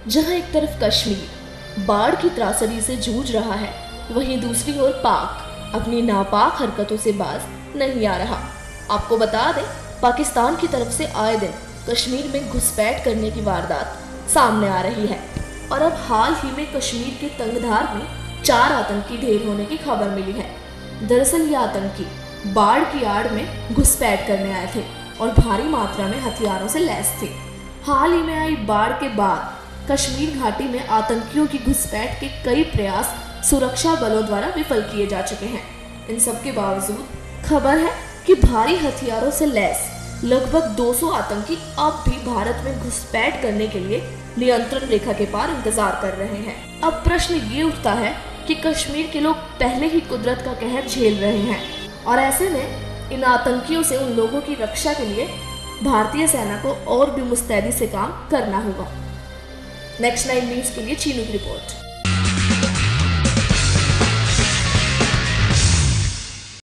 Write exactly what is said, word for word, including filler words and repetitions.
जहां एक तरफ कश्मीर बाढ़ की त्रासदी से जूझ रहा है, वहीं दूसरी ओर पाक अपनी नापाक हरकतों से बाज नहीं आ रहा। आपको बता दें, पाकिस्तान की तरफ से आए दिन कश्मीर में घुसपैठ करने की वारदात सामने आ रही है और अब हाल ही में कश्मीर के तंगधार में चार आतंकी ढेर होने की खबर मिली है। दरअसल ये आतंकी बाढ़ की आड़ में घुसपैठ करने आए थे और भारी मात्रा में हथियारों से लैस थे। हाल ही में आई बाढ़ के बाद कश्मीर घाटी में आतंकियों की घुसपैठ के कई प्रयास सुरक्षा बलों द्वारा विफल किए जा चुके हैं। इन सब के बावजूद खबर है कि भारी हथियारों से लैस लगभग दो सौ आतंकी अब भी भारत में घुसपैठ करने के लिए नियंत्रण रेखा के पार इंतजार कर रहे हैं। अब प्रश्न ये उठता है कि कश्मीर के लोग पहले ही कुदरत का कहर झेल रहे हैं और ऐसे में इन आतंकियों से उन लोगों की रक्षा के लिए भारतीय सेना को और भी मुस्तैदी से काम करना होगा। नेक्स्ट नाइन न्यूज के लिए चीनू की रिपोर्ट।